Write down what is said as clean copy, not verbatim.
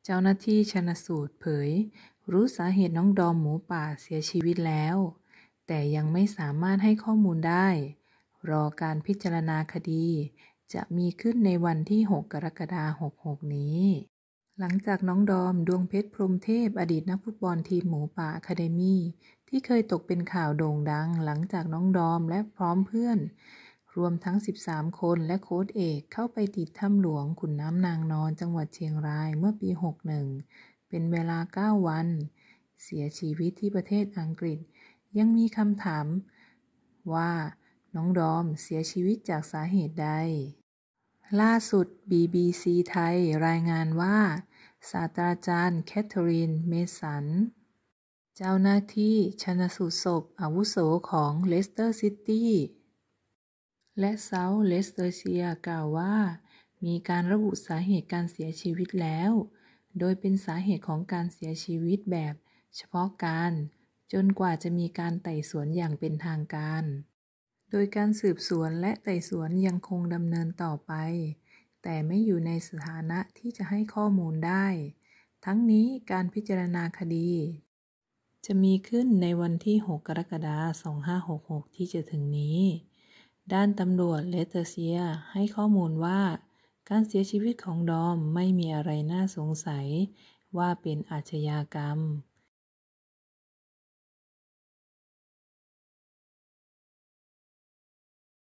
เจ้าหน้าที่ชันสูตรเผยรู้สาเหตุน้องดอมหมูป่าเสียชีวิตแล้วแต่ยังไม่สามารถให้ข้อมูลได้รอการพิจารณาคดีจะมีขึ้นในวันที่ 6 กรกฎาคม 66 นี้หลังจากน้องดอมดวงเพชรพรหมเทพอดีตนักฟุตบอลทีมหมูป่าอะคาเดมี่ที่เคยตกเป็นข่าวโด่งดังหลังจากน้องดอมและพร้อมเพื่อนรวมทั้ง 13 คนและโค้ชเอกเข้าไปติดถ้ำหลวงขุนน้ำนางนอนจังหวัดเชียงรายเมื่อปี 61 เป็นเวลา 9 วันเสียชีวิตที่ประเทศอังกฤษยังมีคำถามว่าน้องดอมเสียชีวิตจากสาเหตุใดล่าสุด BBC ไทยรายงานว่าศาสตราจารย์แคทเธอรีน เมสันเจ้าหน้าที่ชันสูตรศพอาวุโสของเลสเตอร์ซิตี้และเซาท์เลสเตอร์เชียร์กล่าวว่ามีการระบุสาเหตุการเสียชีวิตแล้วโดยเป็นสาเหตุของการเสียชีวิตแบบเฉพาะการจนกว่าจะมีการไต่สวนอย่างเป็นทางการโดยการสืบสวนและไต่สวนยังคงดำเนินต่อไปแต่ไม่อยู่ในสถานะที่จะให้ข้อมูลได้ทั้งนี้การพิจารณาคดีจะมีขึ้นในวันที่ 6 กรกฎาคม 2566 ที่จะถึงนี้ด้านตำรวจเลสเตอร์เชียร์ให้ข้อมูลว่าการเสียชีวิตของดอมไม่มีอะไรน่าสงสัยว่าเป็นอาชญากรรม